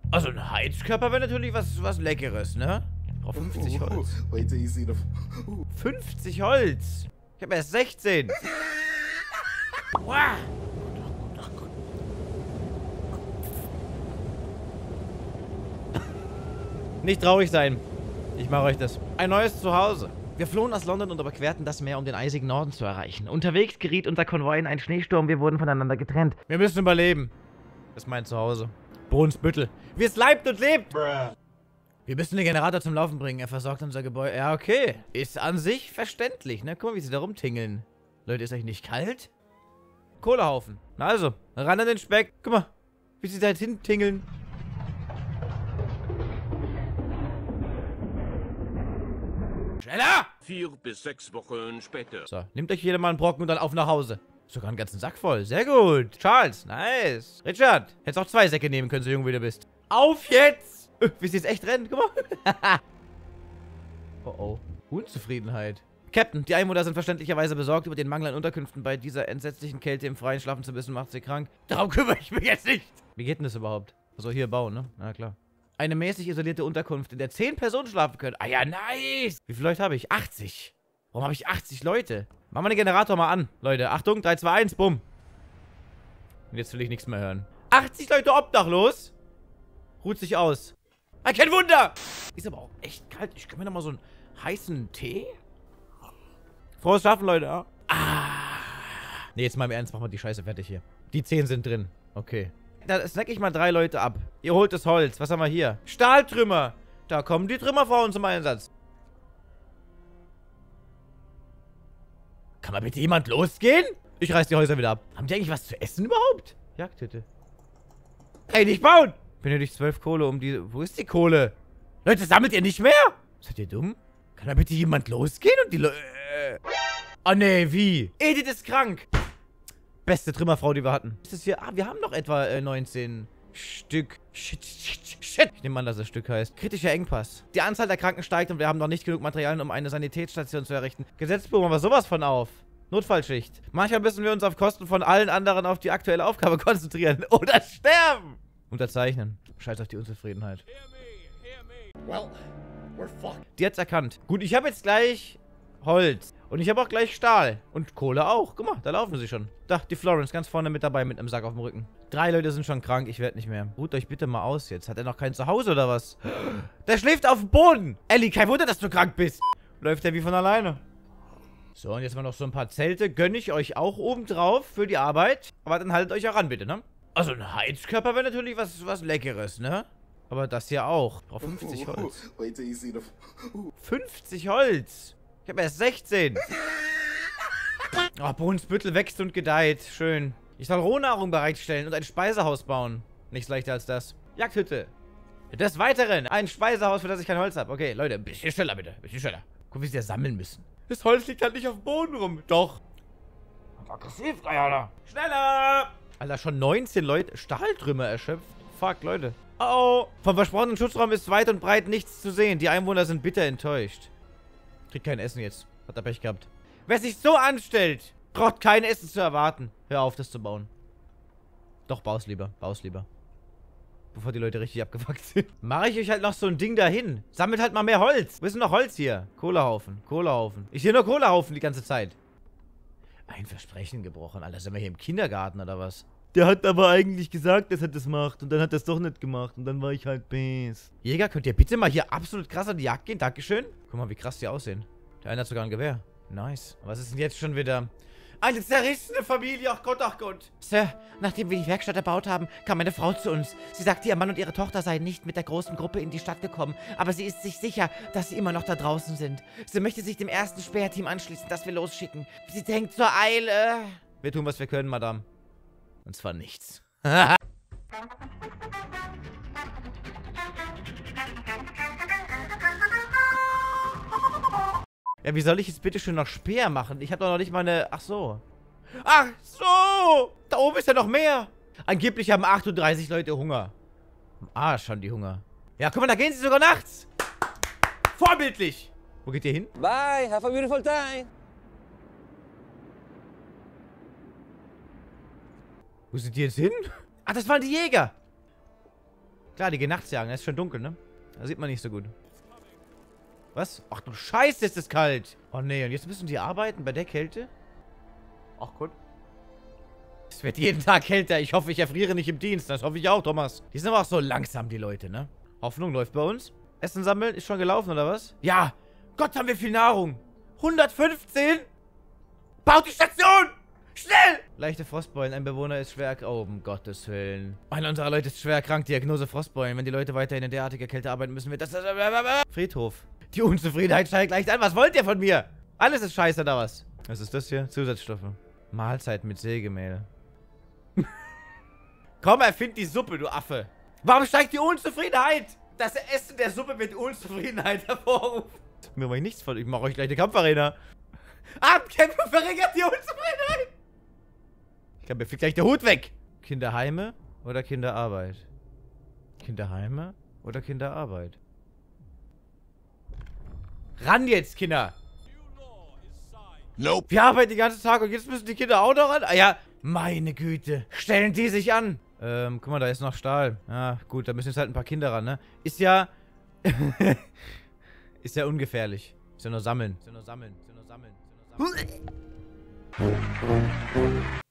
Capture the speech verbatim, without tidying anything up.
Also ein Heizkörper wäre natürlich was, was Leckeres, ne? Ich brauche fünfzig Holz. fünfzig Holz! Ich habe erst sechzehn. Wow. Ach Gott. Nicht traurig sein. Ich mache euch das. Ein neues Zuhause. Wir flohen aus London und überquerten das Meer, um den eisigen Norden zu erreichen. Unterwegs geriet unser Konvoi in einen Schneesturm. Wir wurden voneinander getrennt. Wir müssen überleben. Das ist mein Zuhause. Brunsbüttel. Wie es leibt und lebt. Bruh. Wir müssen den Generator zum Laufen bringen. Er versorgt unser Gebäude. Ja, okay. Ist an sich verständlich, ne? Guck mal, wie sie da rumtingeln. Leute, ist euch nicht kalt? Kohlehaufen. Na also, ran an den Speck. Guck mal, wie sie da jetzt hintingeln. Schneller! Vier bis sechs Wochen später. So, nehmt euch jeder mal einen Brocken und dann auf nach Hause. Sogar einen ganzen Sack voll. Sehr gut. Charles, nice. Richard, hättest auch zwei Säcke nehmen können, so jung wie du bist. Auf jetzt! Äh, wie sie jetzt echt rennen, guck mal. Oh oh. Unzufriedenheit. Captain, die Einwohner sind verständlicherweise besorgt über den Mangel an Unterkünften. Bei dieser entsetzlichen Kälte im Freien schlafen zu müssen, macht sie krank. Darum kümmere ich mich jetzt nicht. Wie geht denn das überhaupt? Also hier bauen, ne? Na klar. Eine mäßig isolierte Unterkunft, in der zehn Personen schlafen können. Ah ja, nice. Wie viele Leute habe ich? achtzig. Warum habe ich achtzig Leute? Machen wir den Generator mal an, Leute. Achtung, drei, zwei, eins, bumm. Und jetzt will ich nichts mehr hören. achtzig Leute obdachlos. Ruht sich aus. Ah, kein Wunder. Ist aber auch echt kalt. Ich kann mir noch mal so einen heißen Tee. Frohes Schaffen, Leute. Ja? Ah. Ne, jetzt mal im Ernst, machen wir die Scheiße fertig hier. Die zehn sind drin. Okay. Da snack ich mal drei Leute ab. Ihr holt das Holz. Was haben wir hier? Stahltrümmer. Da kommen die Trümmerfrauen zum Einsatz. Kann mal bitte jemand losgehen? Ich reiß die Häuser wieder ab. Haben die eigentlich was zu essen überhaupt? Jagdhütte. Ey, nicht bauen! Benötigt zwölf Kohle um die... Wo ist die Kohle? Leute, sammelt ihr nicht mehr? Seid ihr dumm? Kann da bitte jemand losgehen und die Leute... Oh ne, wie? Edith ist krank. Beste Trümmerfrau, die wir hatten. Ist das hier... Ah, wir haben noch etwa äh, neunzehn Stück. Shit, shit, shit. Ich nehme an, dass das Stück heißt. Kritischer Engpass. Die Anzahl der Kranken steigt und wir haben noch nicht genug Materialien, um eine Sanitätsstation zu errichten. Gesetzbuch, machen wir sowas von auf. Notfallschicht. Manchmal müssen wir uns auf Kosten von allen anderen auf die aktuelle Aufgabe konzentrieren. Oder sterben. Unterzeichnen. Scheiß auf die Unzufriedenheit. Well, we're fucked. Die hat's erkannt. Gut, ich habe jetzt gleich Holz. Und ich habe auch gleich Stahl. Und Kohle auch. Guck mal, da laufen sie schon. Da, die Florence ganz vorne mit dabei mit einem Sack auf dem Rücken. Drei Leute sind schon krank, ich werde nicht mehr. Ruht euch bitte mal aus jetzt. Hat er noch kein Zuhause oder was? Der schläft auf dem Boden. Ellie, kein Wunder, dass du krank bist. Läuft er wie von alleine. So, und jetzt mal noch so ein paar Zelte. Gönne ich euch auch oben drauf für die Arbeit. Aber dann haltet euch auch ran, bitte, ne? Also ein Heizkörper wäre natürlich was, was Leckeres, ne? Aber das hier auch. Ich brauche fünfzig Holz. fünfzig Holz. Ich habe erst sechzehn. Oh, Brunsbüttel wächst und gedeiht. Schön. Ich soll Rohnahrung bereitstellen und ein Speisehaus bauen. Nichts leichter als das. Jagdhütte. Des Weiteren ein Speisehaus, für das ich kein Holz habe. Okay, Leute, ein bisschen schneller bitte. Ein bisschen schneller. Guck, wie sie das sammeln müssen. Das Holz liegt halt nicht auf dem Boden rum. Doch. Aggressiv, Alter. Schneller. Alter, schon neunzehn Leute. Stahltrümmer erschöpft. Fuck, Leute. Oh, vom versprochenen Schutzraum ist weit und breit nichts zu sehen. Die Einwohner sind bitter enttäuscht. Kriegt kein Essen jetzt. Hat er Pech gehabt. Wer sich so anstellt, braucht kein Essen zu erwarten. Hör auf, das zu bauen. Doch, bau's lieber. Bau's lieber. Bevor die Leute richtig abgefuckt sind. Mache ich euch halt noch so ein Ding dahin. Sammelt halt mal mehr Holz. Wo ist denn noch Holz hier? Kohlehaufen. Kohlehaufen. Ich sehe nur Kohlehaufen die ganze Zeit. Ein Versprechen gebrochen. Alter, sind wir hier im Kindergarten oder was? Der hat aber eigentlich gesagt, dass er das macht. Und dann hat er es doch nicht gemacht. Und dann war ich halt bäs. Jäger, könnt ihr bitte mal hier absolut krass an die Jagd gehen? Dankeschön. Guck mal, wie krass die aussehen. Der eine hat sogar ein Gewehr. Nice. Was ist denn jetzt schon wieder? Eine zerrissene Familie. Ach Gott, ach Gott. Sir, nachdem wir die Werkstatt erbaut haben, kam meine Frau zu uns. Sie sagte, ihr Mann und ihre Tochter seien nicht mit der großen Gruppe in die Stadt gekommen. Aber sie ist sich sicher, dass sie immer noch da draußen sind. Sie möchte sich dem ersten Späherteam anschließen, das wir losschicken. Sie denkt zur Eile. Wir tun, was wir können, Madame. Und zwar nichts. Ja, wie soll ich jetzt bitte schön noch Speer machen? Ich habe doch noch nicht mal eine... Ach so. Ach so! Da oben ist ja noch mehr. Angeblich haben achtunddreißig Leute Hunger. Am Arsch haben die Hunger. Ja, guck mal, da gehen sie sogar nachts. Vorbildlich. Wo geht ihr hin? Bye, have a beautiful time. Wo sind die jetzt hin? Ach, das waren die Jäger. Klar, die gehen nachts jagen. Es ist schon dunkel, ne? Da sieht man nicht so gut. Was? Ach du Scheiße, ist es kalt. Oh nee, und jetzt müssen die arbeiten bei der Kälte? Ach gut. Es wird jeden Tag kälter. Ich hoffe, ich erfriere nicht im Dienst. Das hoffe ich auch, Thomas. Die sind aber auch so langsam, die Leute, ne? Hoffnung läuft bei uns. Essen sammeln ist schon gelaufen, oder was? Ja. Gott, haben wir viel Nahrung. hundertfünfzehn? Baut die Station! Schnell! Leichte Frostbeulen. Ein Bewohner ist schwer... Oh, um Gottes Willen. Einer unserer Leute ist schwer krank. Diagnose Frostbeulen. Wenn die Leute weiterhin in derartiger Kälte arbeiten müssen, wird das... Friedhof. Die Unzufriedenheit steigt leicht an. Was wollt ihr von mir? Alles ist scheiße, da was? Was ist das hier? Zusatzstoffe. Mahlzeit mit Sägemehl. Komm, erfind die Suppe, du Affe. Warum steigt die Unzufriedenheit? Das Essen der Suppe mit Unzufriedenheit hervorruft. Mir mache ich nichts von. Ich mache euch gleich eine Kampfarena. Abkämpfen verringert die Unzufriedenheit. Ich glaube, mir fliegt gleich der Hut weg. Kinderheime oder Kinderarbeit? Kinderheime oder Kinderarbeit? Ran jetzt, Kinder. Nope. Wir arbeiten den ganzen Tag und jetzt müssen die Kinder auch noch ran? Ah ja, meine Güte. Stellen die sich an. Ähm, guck mal, da ist noch Stahl. Ja, gut, da müssen jetzt halt ein paar Kinder ran, ne? Ist ja... ist ja ungefährlich. Ist ja nur sammeln. Ist ja nur sammeln. Ist ja nur sammeln. Ist ja nur sammeln.